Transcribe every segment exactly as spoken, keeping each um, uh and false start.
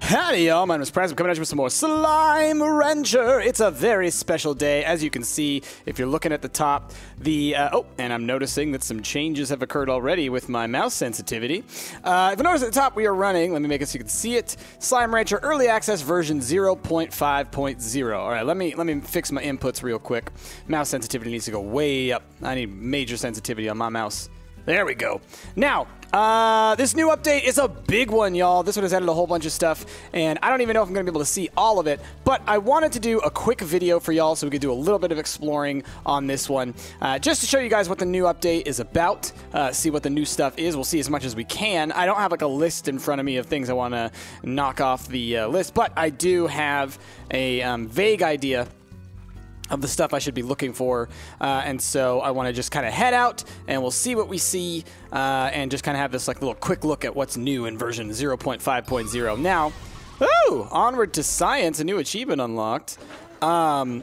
Howdy, y'all. My name is Prez. I'm coming at you with some more Slime Rancher. It's a very special day. As you can see, if you're looking at the top, the... Uh, oh, and I'm noticing that some changes have occurred already with my mouse sensitivity. Uh, if you notice at the top, we are running, let me make it so you can see it, Slime Rancher Early Access version zero point five point zero. All right, let me, let me fix my inputs real quick. Mouse sensitivity needs to go way up. I need major sensitivity on my mouse. There we go. Now, uh, this new update is a big one, y'all. This one has added a whole bunch of stuff, and I don't even know if I'm going to be able to see all of it, but I wanted to do a quick video for y'all so we could do a little bit of exploring on this one, uh, just to show you guys what the new update is about, uh, see what the new stuff is. We'll see as much as we can. I don't have like a list in front of me of things I want to knock off the uh, list, but I do have a um, vague idea of the stuff I should be looking for, uh, and so I want to just kind of head out, and we'll see what we see, uh, and just kind of have this like little quick look at what's new in version zero point five point zero. Now, ooh, onward to science, a new achievement unlocked. Um,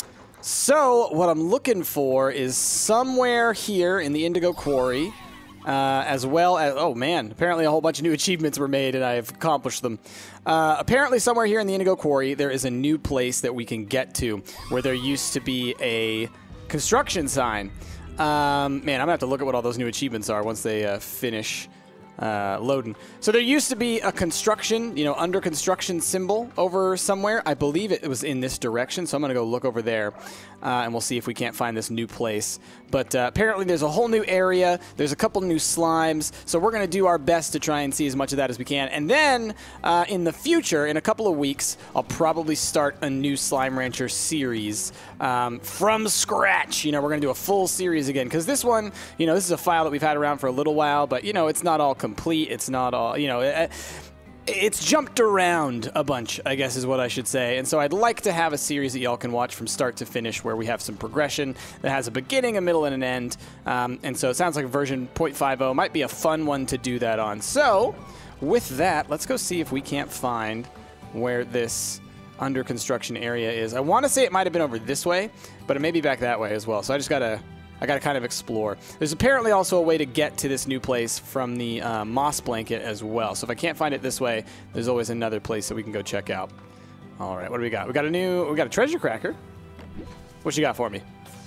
so what I'm looking for is somewhere here in the Indigo Quarry, Uh, as well as, oh man, apparently a whole bunch of new achievements were made and I've accomplished them. Uh, apparently somewhere here in the Indigo Quarry, there is a new place that we can get to where there used to be a construction sign. Um, man, I'm gonna have to look at what all those new achievements are once they uh, finish uh, loading. So there used to be a construction, you know, under construction symbol over somewhere. I believe it was in this direction, so I'm gonna go look over there. Uh, and we'll see if we can't find this new place. But uh, apparently there's a whole new area. There's a couple new slimes. So we're going to do our best to try and see as much of that as we can. And then uh, in the future, in a couple of weeks, I'll probably start a new Slime Rancher series um, from scratch. You know, we're going to do a full series again. Because this one, you know, this is a file that we've had around for a little while. But, you know, it's not all complete. It's not all, you know... It, It's jumped around a bunch, I guess is what I should say. And so I'd like to have a series that y'all can watch from start to finish where we have some progression that has a beginning, a middle, and an end. Um, and so it sounds like version zero point five oh might be a fun one to do that on. So with that, let's go see if we can't find where this under construction area is. I want to say it might have been over this way, but it may be back that way as well. So I just got to... I got to kind of explore. There's apparently also a way to get to this new place from the uh, moss blanket as well. So if I can't find it this way, there's always another place that we can go check out. All right, what do we got? We got a new, we got a treasure cracker. What you got for me?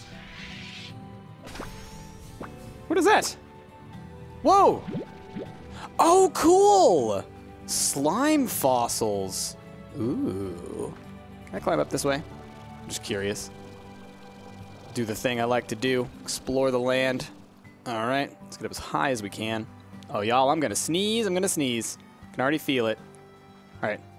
What is that? Whoa! Oh, cool! Slime fossils. Ooh. Can I climb up this way? I'm just curious. Do the thing I like to do, explore the land. All right, let's get up as high as we can. Oh, y'all, I'm gonna sneeze, I'm gonna sneeze. Can already feel it. All right.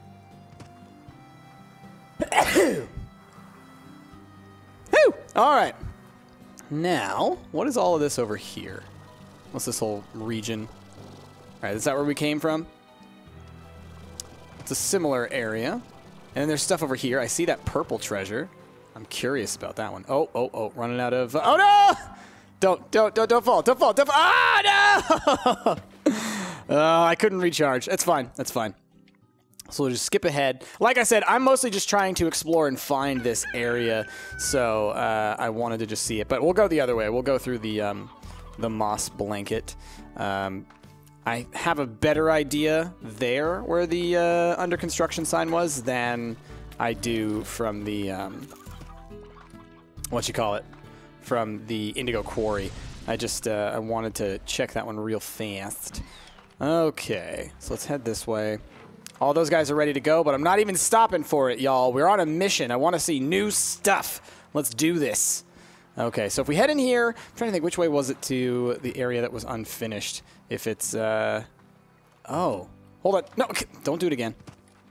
Whew! All right. Now, what is all of this over here? What's this whole region? All right, is that where we came from? It's a similar area. And then there's stuff over here. I see that purple treasure. I'm curious about that one. Oh, oh, oh, running out of... Uh, oh, no! Don't, don't, don't, don't fall. Don't fall. Don't fall. Ah, no! uh, I couldn't recharge. That's fine. That's fine. So we'll just skip ahead. Like I said, I'm mostly just trying to explore and find this area. So uh, I wanted to just see it. But we'll go the other way. We'll go through the, um, the moss blanket. Um, I have a better idea there where the uh, under construction sign was than I do from the... Um, what you call it, from the Indigo Quarry. I just, uh, I wanted to check that one real fast. Okay, so let's head this way. All those guys are ready to go, but I'm not even stopping for it, y'all. We're on a mission. I want to see new stuff. Let's do this. Okay, so if we head in here, I'm trying to think which way was it to the area that was unfinished. If it's, uh, oh, hold on. No, okay. Don't do it again.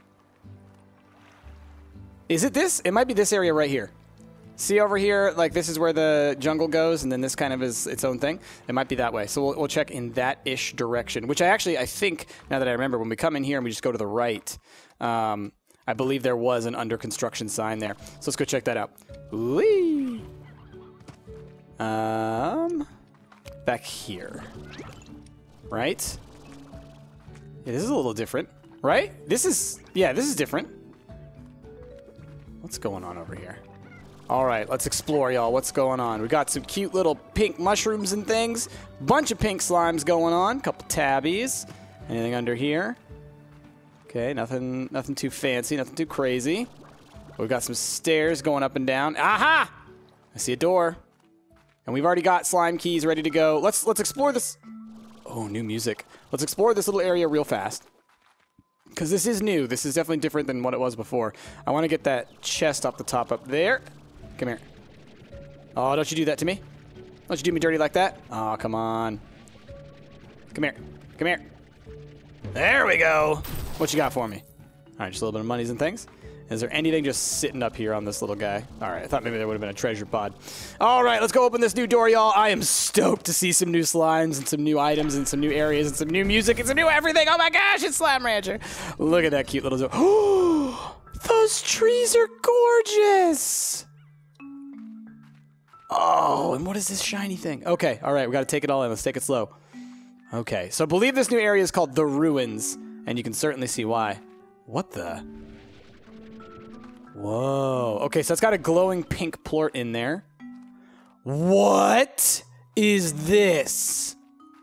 Is it this? It might be this area right here. See over here, like this is where the jungle goes, and then this kind of is its own thing. It might be that way. So we'll, we'll check in that-ish direction, which I actually, I think, now that I remember, when we come in here and we just go to the right, um, I believe there was an under construction sign there. So let's go check that out. Whee! Um, back here. Right? Yeah, this is a little different, right? This is, yeah, this is different. What's going on over here? All right, let's explore, y'all. What's going on? We got some cute little pink mushrooms and things. Bunch of pink slimes going on. Couple tabbies. Anything under here? Okay, nothing, nothing too fancy, nothing too crazy. We've got some stairs going up and down. Aha! I see a door. And we've already got slime keys ready to go. Let's let's explore this. Oh, new music. Let's explore this little area real fast. Because this is new. This is definitely different than what it was before. I want to get that chest off the top up there. Come here. Oh, don't you do that to me. Don't you do me dirty like that. Oh, come on. Come here. Come here. There we go. What you got for me? All right, just a little bit of monies and things. Is there anything just sitting up here on this little guy? All right, I thought maybe there would have been a treasure pod. All right, let's go open this new door, y'all. I am stoked to see some new slimes and some new items and some new areas and some new music and some new everything. Oh my gosh, it's Slime Rancher. Look at that cute little door. Oh, those trees are gorgeous. Oh, and what is this shiny thing? Okay, all right, we got to take it all in. Let's take it slow. Okay, so I believe this new area is called The Ruins, and you can certainly see why. What the... Whoa. Okay, so it's got a glowing pink plort in there. What is this?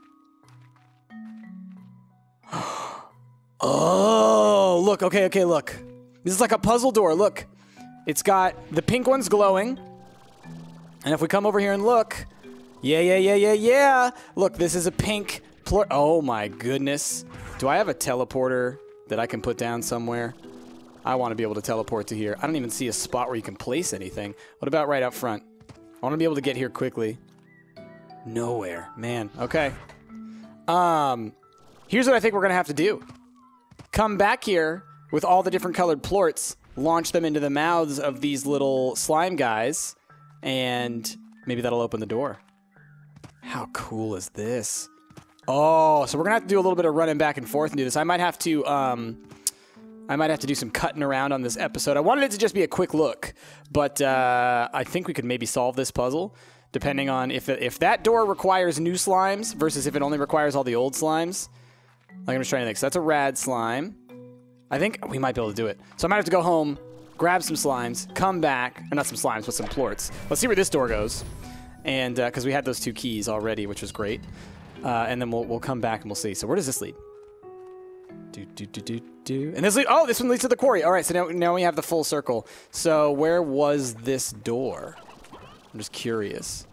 Oh, look. Okay, okay, look. This is like a puzzle door. Look. It's got the pink one's glowing. And if we come over here and look, yeah, yeah, yeah, yeah, yeah. Look, this is a pink plort. Oh my goodness. Do I have a teleporter that I can put down somewhere? I want to be able to teleport to here. I don't even see a spot where you can place anything. What about right out front? I want to be able to get here quickly. Nowhere. Man, okay. Um, here's what I think we're going to have to do. Come back here with all the different colored plorts, launch them into the mouths of these little slime guys, and maybe that'll open the door. How cool is this? Oh, so we're going to have to do a little bit of running back and forth and do this. I might have to... Um, I might have to do some cutting around on this episode. I wanted it to just be a quick look, but uh, I think we could maybe solve this puzzle, depending on if if that door requires new slimes versus if it only requires all the old slimes. Like, I'm just trying to think. So that's a rad slime. I think we might be able to do it. So I might have to go home, grab some slimes, come back, or not some slimes, but some plorts. Let's see where this door goes, and because uh, we had those two keys already, which was great, uh, and then we'll we'll come back and we'll see. So where does this lead? Do, do, do, do, do. And this lead, oh, this one leads to the quarry. All right, so now, now we have the full circle. So where was this door? I'm just curious.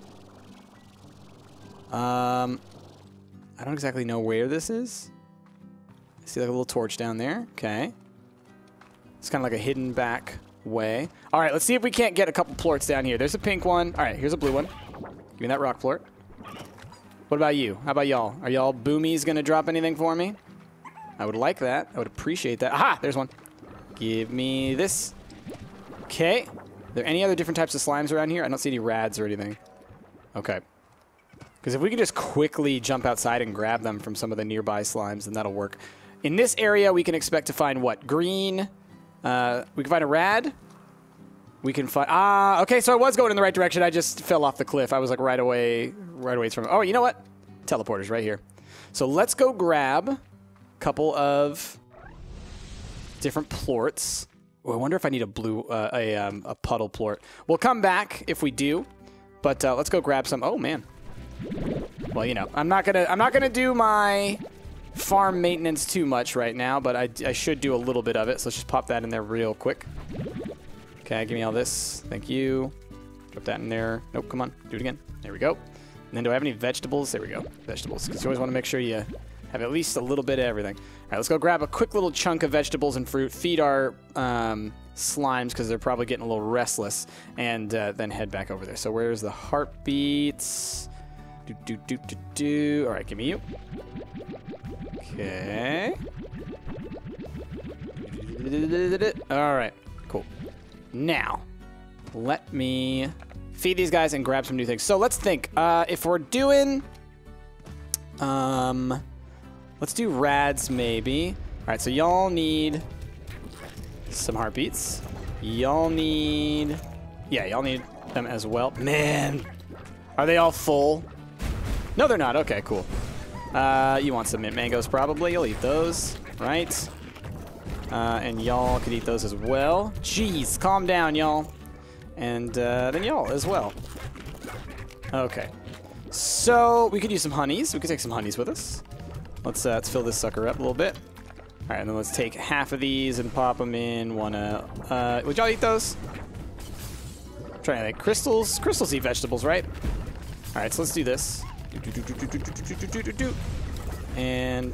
Um, I don't exactly know where this is. I see like a little torch down there. Okay. It's kind of like a hidden back way. All right, let's see if we can't get a couple plorts down here. There's a pink one. All right, here's a blue one. Give me that rock plort. What about you? How about y'all? Are y'all boomies going to drop anything for me? I would like that. I would appreciate that. Aha! There's one. Give me this. Okay. Are there any other different types of slimes around here? I don't see any rads or anything. Okay. Because if we could just quickly jump outside and grab them from some of the nearby slimes, then that'll work. In this area, we can expect to find what? Green. Uh, we can find a rad. We can find... Ah, okay, so I was going in the right direction. I just fell off the cliff. I was like right away, right away from... Oh, you know what? Teleporter's right here. So let's go grab... couple of different plorts. Oh, I wonder if I need a blue, uh, a, um, a puddle plort. We'll come back if we do, but uh, let's go grab some. Oh man. Well, you know, I'm not gonna, I'm not gonna do my farm maintenance too much right now, but I, I should do a little bit of it. So let's just pop that in there real quick. Okay, give me all this. Thank you. Drop that in there. Nope, come on, do it again. There we go. And then do I have any vegetables? There we go, vegetables. Because you always want to make sure you have at least a little bit of everything. All right, let's go grab a quick little chunk of vegetables and fruit, feed our um, slimes because they're probably getting a little restless, and uh, then head back over there. So where's the heartbeats? Do, do, do, do, do. All right, give me you. Okay. All right, cool. Now, let me feed these guys and grab some new things. So let's think. Uh, if we're doing... Um... Let's do rads, maybe. All right, so y'all need some heartbeats. Y'all need... Yeah, y'all need them as well. Man, are they all full? No, they're not. Okay, cool. Uh, you want some mint mangoes, probably. You'll eat those, right? Uh, and y'all could eat those as well. Jeez, calm down, y'all. And uh, then y'all as well. Okay. So we could use some honeys. We could take some honeys with us. Let's, uh, let's fill this sucker up a little bit. right, and then let's take half of these and pop them in. Wanna, uh, would y'all eat those? I'm trying to think. Crystals, crystals eat vegetables, right? All right, so let's do this. And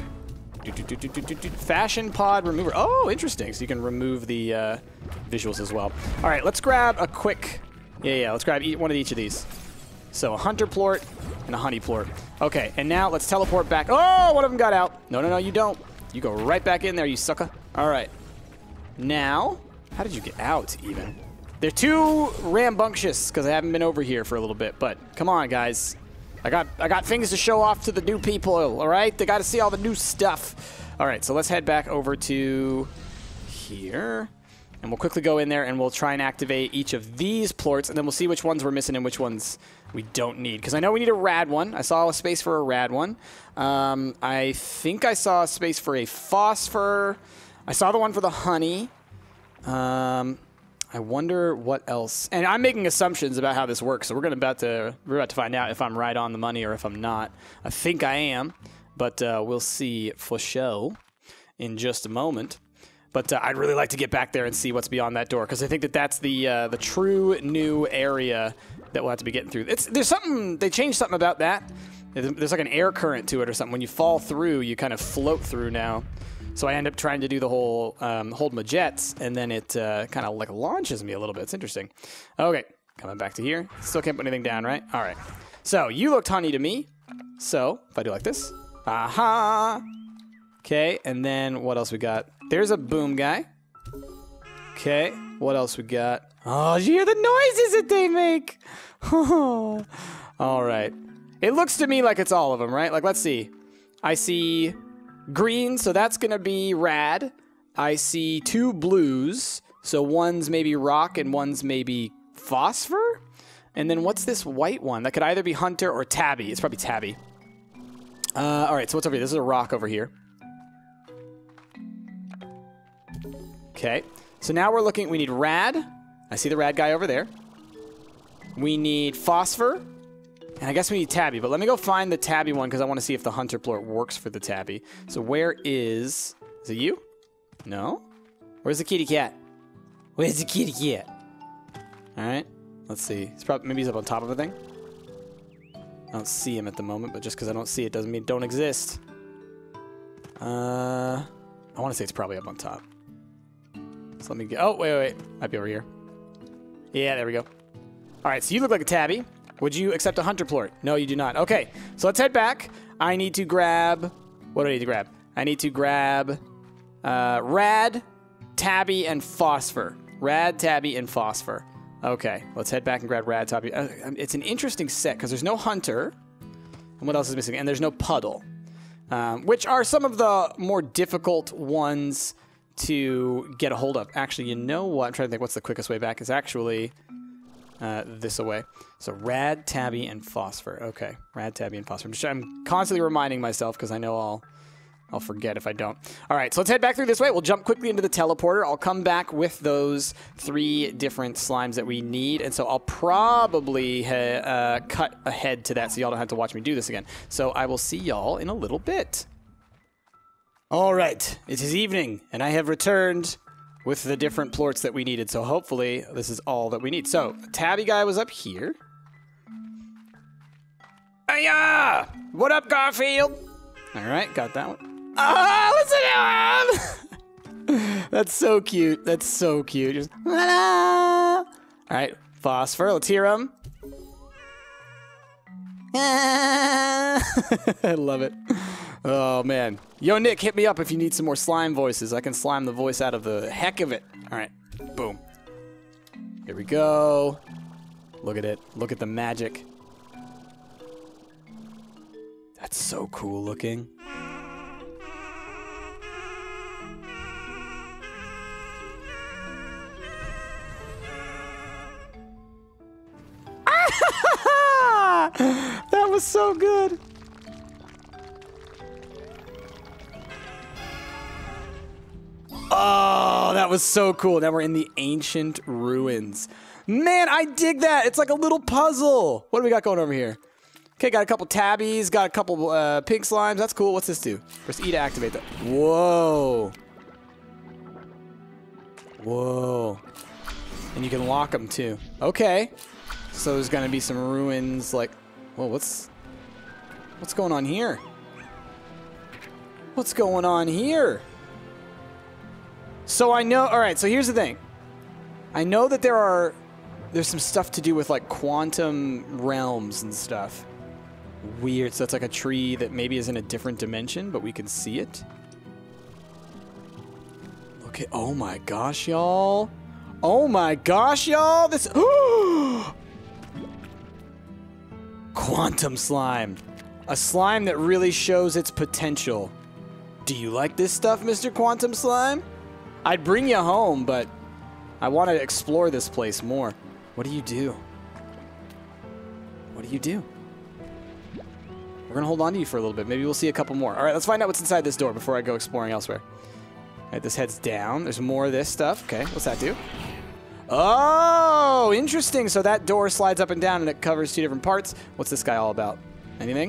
fashion pod remover. Oh, interesting. So you can remove the uh, visuals as well. All right, let's grab a quick. Yeah, yeah. Let's grab one of each of these. So a hunter plort and a honey plort. Okay, and now let's teleport back. Oh, one of them got out. No, no, no, you don't. You go right back in there, you sucker. All right. Now, how did you get out even? They're too rambunctious because I haven't been over here for a little bit. But come on, guys. I got I got things to show off to the new people, all right? They got to see all the new stuff. All right, so let's head back over to here. And we'll quickly go in there and we'll try and activate each of these plorts, and then we'll see which ones we're missing and which ones we don't need. Because I know we need a rad one. I saw a space for a rad one. Um, I think I saw a space for a phosphor. I saw the one for the honey. Um, I wonder what else. And I'm making assumptions about how this works, so we're gonna about to we're about to find out if I'm right on the money or if I'm not. I think I am, but uh, we'll see for show in just a moment. But uh, I'd really like to get back there and see what's beyond that door, because I think that that's the uh, the true new area that we'll have to be getting through. It's there's something they changed something about that. There's like an air current to it or something. When you fall through, you kind of float through now. So I end up trying to do the whole um, hold my jets, and then it uh, kind of like launches me a little bit. It's interesting. Okay, coming back to here. Still can't put anything down, right? All right. So you looked honey to me. So if I do like this, aha. Okay, and then what else we got? There's a boom guy. Okay, what else we got? Oh, did you hear the noises that they make? All right. It looks to me like it's all of them, right? Like, let's see. I see green, so that's going to be rad. I see two blues, so one's maybe rock and one's maybe phosphor. And then what's this white one? That could either be hunter or tabby. It's probably tabby. Uh, all right, so what's over here? This is a rock over here. Okay, so now we're looking, we need rad. I see the rad guy over there. We need phosphor. And I guess we need tabby, but let me go find the tabby one because I want to see if the hunter plort works for the tabby. So where is... Is it you? No? Where's the kitty cat? Where's the kitty cat? Alright, let's see. He's probably, maybe he's up on top of a thing. I don't see him at the moment, but just because I don't see it doesn't mean it don't exist. Uh, I want to say it's probably up on top. So let me get... Oh, wait, wait, wait. Might be over here. Yeah, there we go. Alright, so you look like a tabby. Would you accept a hunter plort? No, you do not. Okay, so let's head back. I need to grab... What do I need to grab? I need to grab uh, rad, tabby, and phosphor. Rad, tabby, and phosphor. Okay, let's head back and grab rad, tabby. Uh, it's an interesting set because there's no hunter. And what else is missing? And there's no puddle, um, which are some of the more difficult ones to get a hold of. Actually, you know what? I'm trying to think what's the quickest way back. Is actually... Uh, this away. So rad, tabby, and phosphor. Okay, rad, tabby, and phosphor. I'm, just, I'm constantly reminding myself because I know I'll I'll forget if I don't. All right, so let's head back through this way. We'll jump quickly into the teleporter. I'll come back with those three different slimes that we need, and so I'll probably ha uh, cut ahead to that so y'all don't have to watch me do this again. So I will see y'all in a little bit. All right, it is evening, and I have returned with the different plorts that we needed. So hopefully this is all that we need. So tabby guy was up here. Hiya! What up, Garfield? All right, got that one. Oh, listen to him! That's so cute. That's so cute. Just, all right, phosphor. Let's hear him. I love it. Oh, man. Yo, Nick, hit me up if you need some more slime voices. I can slime the voice out of the heck of it. All right. Boom. Here we go. Look at it. Look at the magic. That's so cool looking. That was so good. Oh, that was so cool. Now we're in the ancient ruins. Man, I dig that. It's like a little puzzle. What do we got going over here? Okay, got a couple tabbies, got a couple uh, pink slimes. That's cool. What's this do? Press E to activate that. Whoa. Whoa. And you can lock them too. Okay. So there's gonna be some ruins like, whoa, what's, what's going on here? What's going on here? So I know, all right, so here's the thing. I know that there are, there's some stuff to do with like quantum realms and stuff. Weird, so it's like a tree that maybe is in a different dimension, but we can see it. Look at, oh my gosh, y'all. Oh my gosh, y'all. This, quantum slime. A slime that really shows its potential. Do you like this stuff, Mister Quantum Slime? I'd bring you home, but I want to explore this place more. What do you do? What do you do? We're going to hold on to you for a little bit. Maybe we'll see a couple more. All right, let's find out what's inside this door before I go exploring elsewhere. All right, this heads down. There's more of this stuff. Okay, what's that do? Oh, interesting. So that door slides up and down, and it covers two different parts. What's this guy all about? Anything?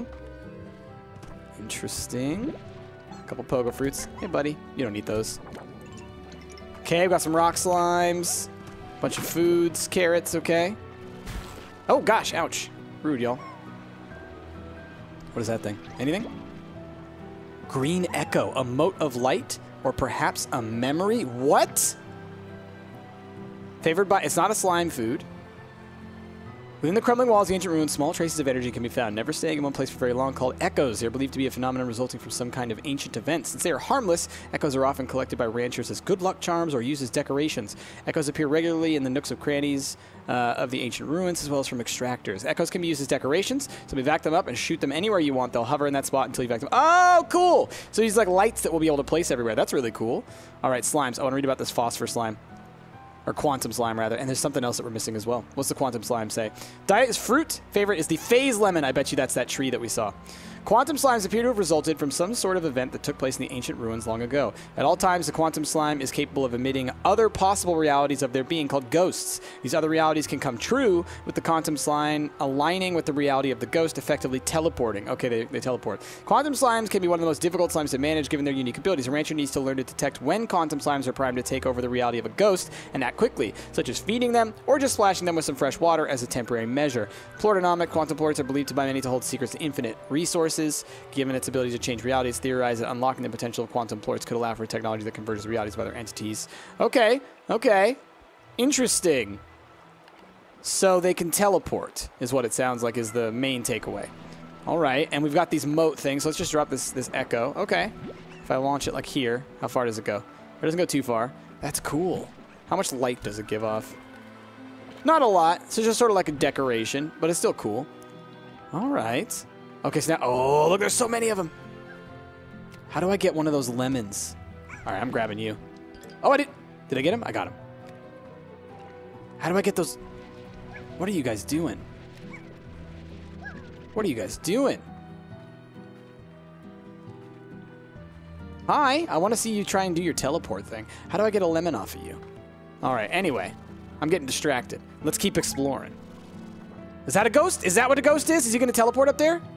Interesting. A couple pogo fruits. Hey, buddy. You don't need those. Okay, we've got some rock slimes. Bunch of foods. Carrots, okay. Oh, gosh. Ouch. Rude, y'all. What is that thing? Anything? Green Echo. A mote of light? Or perhaps a memory? What? Favored by... It's not a slime food. Within the crumbling walls of the ancient ruins, small traces of energy can be found, never staying in one place for very long, called echoes. They are believed to be a phenomenon resulting from some kind of ancient event. Since they are harmless, echoes are often collected by ranchers as good luck charms or used as decorations. Echoes appear regularly in the nooks of crannies uh, of the ancient ruins, as well as from extractors. Echoes can be used as decorations, so we vac them up and shoot them anywhere you want. They'll hover in that spot until you vac them. Oh, cool! So these like lights that we'll be able to place everywhere. That's really cool. All right, slimes. I want to read about this phosphor slime. Or quantum slime, rather. And there's something else that we're missing as well. What's the quantum slime say? Diet is fruit. Favorite is the phase lemon. I bet you that's that tree that we saw. Quantum slimes appear to have resulted from some sort of event that took place in the ancient ruins long ago. At all times, the quantum slime is capable of emitting other possible realities of their being called ghosts. These other realities can come true with the quantum slime aligning with the reality of the ghost, effectively teleporting. Okay, they, they teleport. Quantum slimes can be one of the most difficult slimes to manage given their unique abilities. A rancher needs to learn to detect when quantum slimes are primed to take over the reality of a ghost and act quickly, such as feeding them or just splashing them with some fresh water as a temporary measure. Plortonomic quantum plorts are believed by many to hold secrets to infinite resources. Given its ability to change realities, theorized that unlocking the potential of quantum plorts could allow for a technology that converges realities of other entities. Okay, okay. Interesting. So they can teleport, is what it sounds like is the main takeaway. All right, and we've got these moat things. So let's just drop this, this echo. Okay. If I launch it like here, how far does it go? It doesn't go too far. That's cool. How much light does it give off? Not a lot. So just sort of like a decoration, but it's still cool. All right. Okay, so now, oh, look, there's so many of them. How do I get one of those lemons? All right, I'm grabbing you. Oh, I did. Did I get him? I got him. How do I get those? What are you guys doing? What are you guys doing? Hi, I want to see you try and do your teleport thing. How do I get a lemon off of you? All right, anyway, I'm getting distracted. Let's keep exploring. Is that a ghost? Is that what a ghost is? Is he going to teleport up there?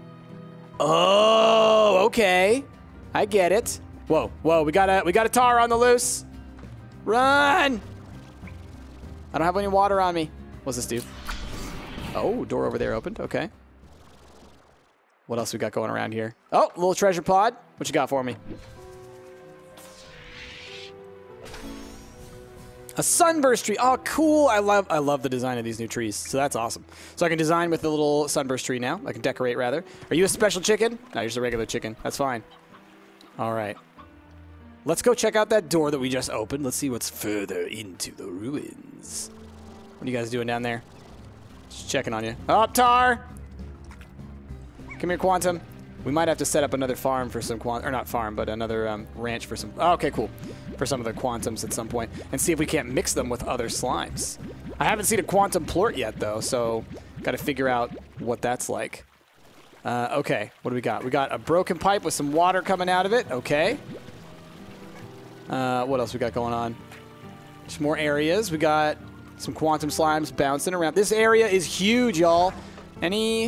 Oh, okay. I get it. Whoa, whoa, we got a we got a tar on the loose. Run! I don't have any water on me. What's this do? Oh, door over there opened. Okay. What else we got going around here? Oh, little treasure pod. What you got for me? A sunburst tree. Oh, cool. I love I love the design of these new trees. So that's awesome. So I can design with the little sunburst tree now. I can decorate, rather. Are you a special chicken? No, you're just a regular chicken. That's fine. All right. Let's go check out that door that we just opened. Let's see what's further into the ruins. What are you guys doing down there? Just checking on you. Oh, Tar! Come here, Quantum. We might have to set up another farm for some quantum, or not farm, but another um, ranch for some, oh, okay, cool. For some of the quantums at some point, and see if we can't mix them with other slimes. I haven't seen a quantum plort yet, though, so got to figure out what that's like. Uh, okay, what do we got? We got a broken pipe with some water coming out of it. Okay. Uh, what else we got going on? Just more areas. We got some quantum slimes bouncing around. This area is huge, y'all. Any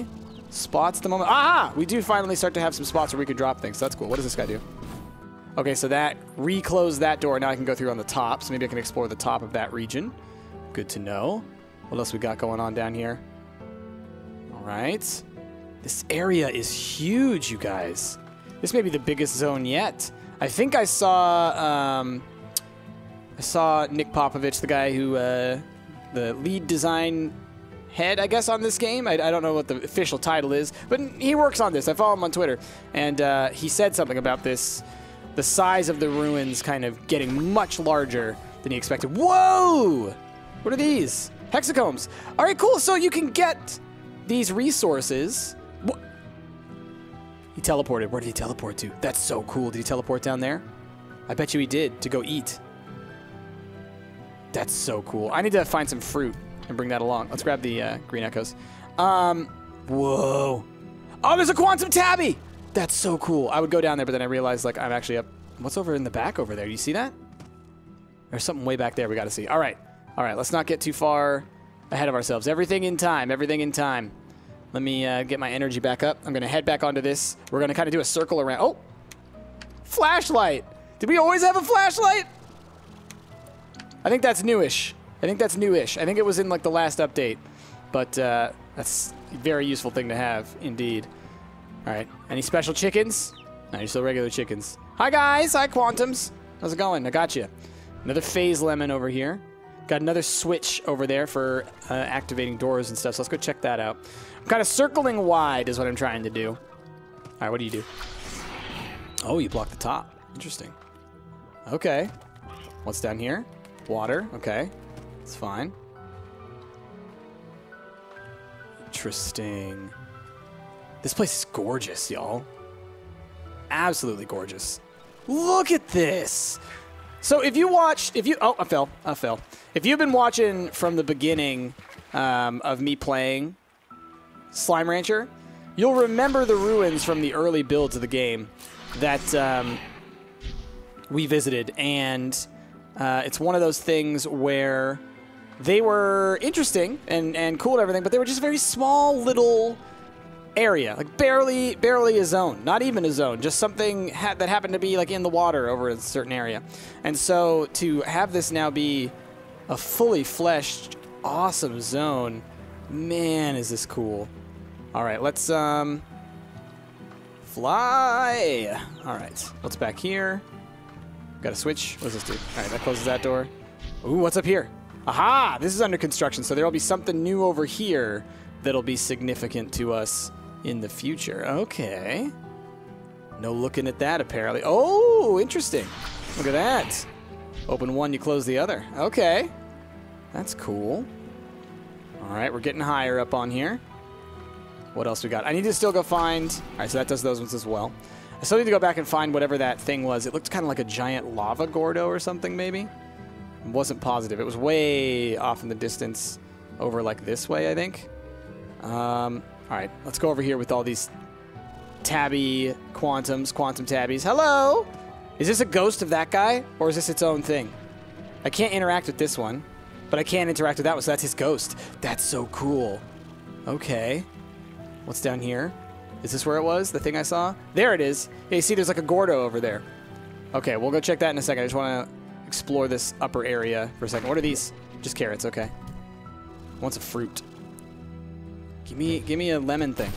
spots at the moment. Ah! We do finally start to have some spots where we can drop things. So that's cool. What does this guy do? Okay, so that reclosed that door. Now I can go through on the top. So maybe I can explore the top of that region. Good to know. What else we got going on down here? All right. This area is huge, you guys. This may be the biggest zone yet. I think I saw... Um, I saw Nick Popovich, the guy who... Uh, the lead design... head, I guess, on this game. I, I don't know what the official title is, but he works on this. I follow him on Twitter, and uh, he said something about this, the size of the ruins kind of getting much larger than he expected. Whoa! What are these? Hexacombs. All right, cool. So you can get these resources. What? He teleported. Where did he teleport to? That's so cool. Did he teleport down there? I bet you he did, to go eat. That's so cool. I need to find some fruit and bring that along. Let's grab the uh, green echoes. Um, whoa. Oh, there's a quantum tabby! That's so cool. I would go down there, but then I realized, like, I'm actually up. What's over in the back over there? Do you see that? There's something way back there we got to see. All right. All right, let's not get too far ahead of ourselves. Everything in time. Everything in time. Let me uh, get my energy back up. I'm going to head back onto this. We're going to kind of do a circle around. Oh! Flashlight! Did we always have a flashlight? I think that's newish. I think that's newish. I think it was in, like, the last update. But uh, that's a very useful thing to have, indeed. All right. Any special chickens? No, you're still regular chickens. Hi, guys. Hi, Quantums. How's it going? I got you. Another phase lemon over here. Got another switch over there for uh, activating doors and stuff. So let's go check that out. I'm kind of circling wide is what I'm trying to do. All right, what do you do? Oh, you block the top. Interesting. Okay. What's down here? Water. Okay. It's fine. Interesting. This place is gorgeous, y'all. Absolutely gorgeous. Look at this. So if you watch, if you, oh, I fell, I fell. If you've been watching from the beginning um, of me playing Slime Rancher, you'll remember the ruins from the early builds of the game that um, we visited. And uh, it's one of those things where they were interesting and, and cool and everything, but they were just a very small little area, like barely barely a zone, not even a zone, just something ha that happened to be like in the water over a certain area. And so to have this now be a fully fleshed, awesome zone, man, is this cool. All right, let's um fly. All right, what's back here? Got a switch. What does this do? All right, that closes that door. Ooh, what's up here? Aha! This is under construction, so there will be something new over here that'll be significant to us in the future. Okay. No looking at that, apparently. Oh, interesting. Look at that. Open one, you close the other. Okay. That's cool. All right, we're getting higher up on here. What else we got? I need to still go find... All right, so that does those ones as well. I still need to go back and find whatever that thing was. It looked kind of like a giant lava Gordo or something, maybe. I wasn't positive. It was way off in the distance over like this way, I think. Um, all right, let's go over here with all these tabby quantums, quantum tabbies. Hello! Is this a ghost of that guy, or is this its own thing? I can't interact with this one, but I can interact with that one, so that's his ghost. That's so cool. Okay. What's down here? Is this where it was, the thing I saw? There it is. Hey, see, there's like a Gordo over there. Okay, we'll go check that in a second. I just want to explore this upper area for a second. What are these? Just carrots, okay. I want some fruit. Give me, give me a lemon thing.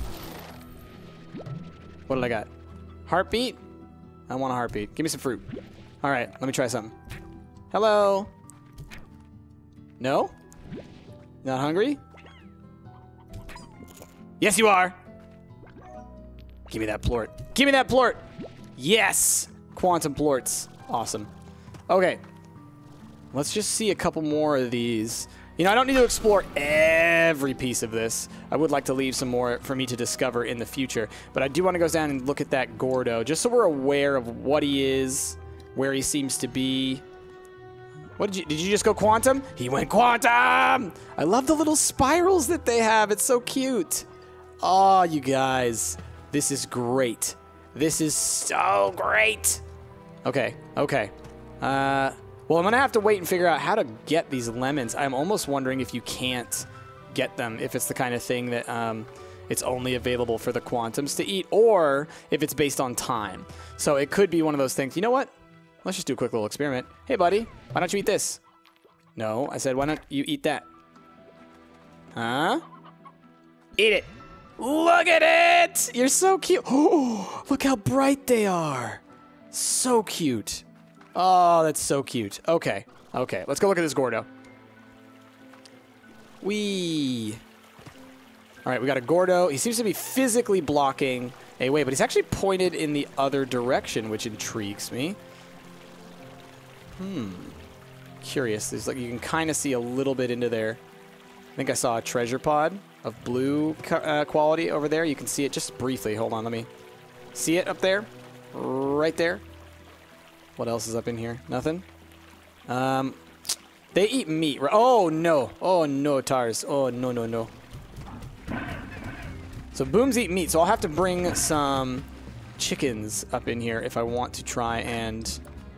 What did I got? Heartbeat? I want a heartbeat. Give me some fruit. All right, let me try something. Hello? No? Not hungry? Yes, you are. Give me that plort. Give me that plort. Yes! Quantum plorts. Awesome. Okay. Let's just see a couple more of these. You know, I don't need to explore every piece of this. I would like to leave some more for me to discover in the future. But I do want to go down and look at that Gordo, just so we're aware of what he is, where he seems to be. What did you, did you just go quantum? He went quantum! I love the little spirals that they have. It's so cute. Oh, you guys. This is great. This is so great. Okay, okay. Uh... Well, I'm going to have to wait and figure out how to get these lemons. I'm almost wondering if you can't get them, if it's the kind of thing that um, it's only available for the Quantums to eat, or if it's based on time. So it could be one of those things. You know what? Let's just do a quick little experiment. Hey, buddy, why don't you eat this? No, I said, why don't you eat that? Huh? Eat it. Look at it! You're so cute. Oh, look how bright they are. So cute. Oh, that's so cute. Okay, okay. Let's go look at this Gordo. Whee! All right, we got a Gordo. He seems to be physically blocking a way, but he's actually pointed in the other direction, which intrigues me. Hmm. Curious. There's like you can kind of see a little bit into there. I think I saw a treasure pod of blue uh, quality over there. You can see it just briefly. Hold on, let me see it up there. Right there. What else is up in here? Nothing? Um, they eat meat. Right? Oh, no. Oh, no, Tars. Oh, no, no, no. So booms eat meat, so I'll have to bring some chickens up in here if I want to try and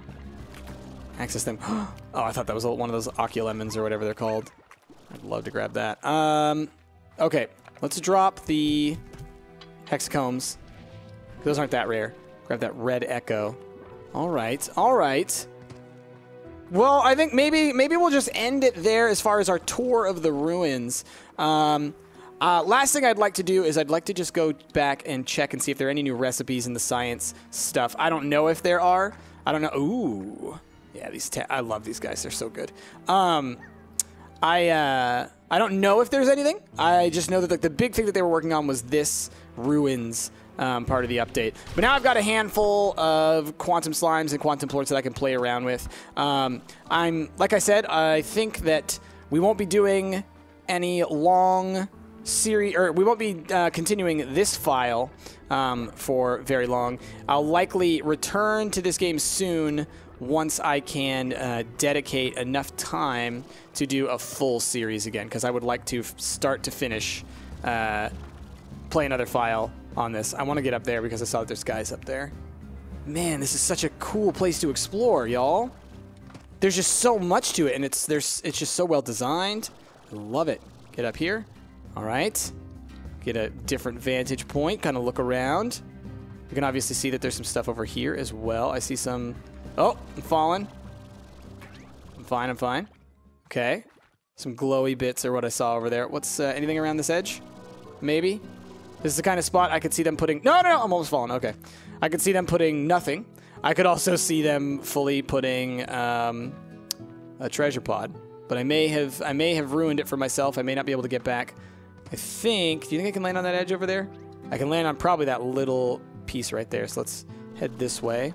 access them. Oh, I thought that was one of those Oculemons or whatever they're called. I'd love to grab that. Um, okay, let's drop the hexacombs. Those aren't that rare. Grab that red echo. All right, all right. Well, I think maybe maybe we'll just end it there as far as our tour of the ruins. Um, uh, last thing I'd like to do is I'd like to just go back and check and see if there are any new recipes in the science stuff. I don't know if there are. I don't know. Ooh, yeah, these ta I love these guys. They're so good. Um, I uh, I don't know if there's anything. I just know that like, the big thing that they were working on was this ruins um, part of the update. But now I've got a handful of quantum slimes and quantum plorts that I can play around with. Um, I'm like I said, I think that we won't be doing any long series, or we won't be uh, continuing this file um, for very long. I'll likely return to this game soon once I can uh, dedicate enough time to do a full series again, because I would like to start to finish uh, play another file on this. I want to get up there because I saw that there's guys up there. Man, this is such a cool place to explore, y'all. There's just so much to it, and it's there's it's just so well designed. I love it. Get up here. All right. Get a different vantage point, kind of look around. You can obviously see that there's some stuff over here as well. I see some... Oh, I'm falling. I'm fine, I'm fine. Okay. Some glowy bits are what I saw over there. What's uh, anything around this edge? Maybe? This is the kind of spot I could see them putting... No, no, no, I'm almost falling. Okay. I could see them putting nothing. I could also see them fully putting um, a treasure pod. But I may have I may have ruined it for myself. I may not be able to get back. I think... Do you think I can land on that edge over there? I can land on probably that little piece right there. So let's head this way.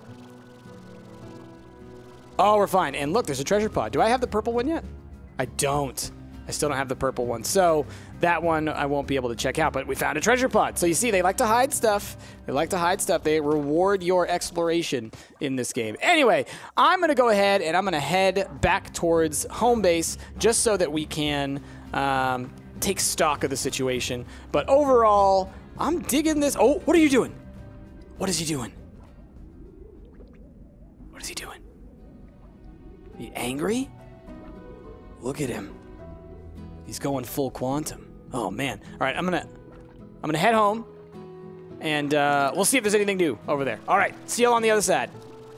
Oh, we're fine. And look, there's a treasure pod. Do I have the purple one yet? I don't. I still don't have the purple one. So that one I won't be able to check out, but we found a treasure pod. So you see, they like to hide stuff. They like to hide stuff. They reward your exploration in this game. Anyway, I'm going to go ahead and I'm going to head back towards home base just so that we can um, take stock of the situation. But overall, I'm digging this. Oh, what are you doing? What is he doing? What is he doing? Are you angry? Look at him. He's going full quantum. Oh man! All right, I'm gonna, I'm gonna head home, and uh, we'll see if there's anything new over there. All right, see y'all on the other side.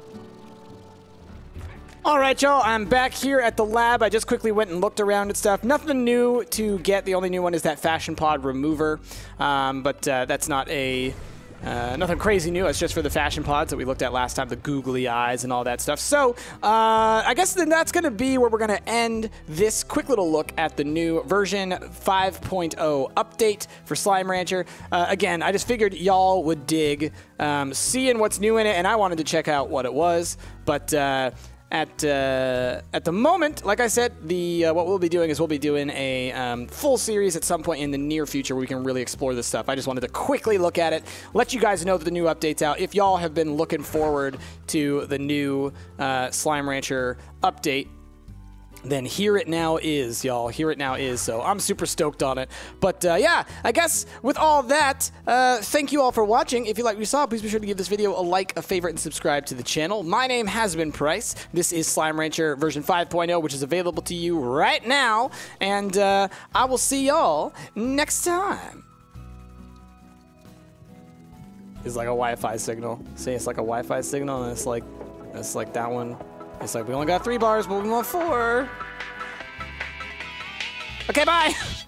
All right, y'all, I'm back here at the lab. I just quickly went and looked around at stuff. Nothing new to get. The only new one is that fashion pod remover, um, but uh, that's not a. Uh, nothing crazy new. It's just for the fashion pods that we looked at last time, the googly eyes and all that stuff. So uh, I guess then that's going to be where we're going to end this quick little look at the new version five point oh update for Slime Rancher. Uh, again, I just figured y'all would dig um, seeing what's new in it, and I wanted to check out what it was. But uh, at uh, at the moment, like I said, the uh, what we'll be doing is we'll be doing a um, full series at some point in the near future where we can really explore this stuff. I just wanted to quickly look at it, let you guys know that the new update's out. If y'all have been looking forward to the new uh, Slime Rancher update, then here it now is, y'all. Here it now is. So I'm super stoked on it. But uh, yeah, I guess with all that, uh, thank you all for watching. If you like what you saw, please be sure to give this video a like, a favorite, and subscribe to the channel. My name has been Price. This is Slime Rancher version five point oh, which is available to you right now. And uh, I will see y'all next time. is like a Wi-Fi signal. See, it's like a Wi-Fi signal, and it's like, it's like that one. It's like we only got three bars, but we want four. Okay, bye.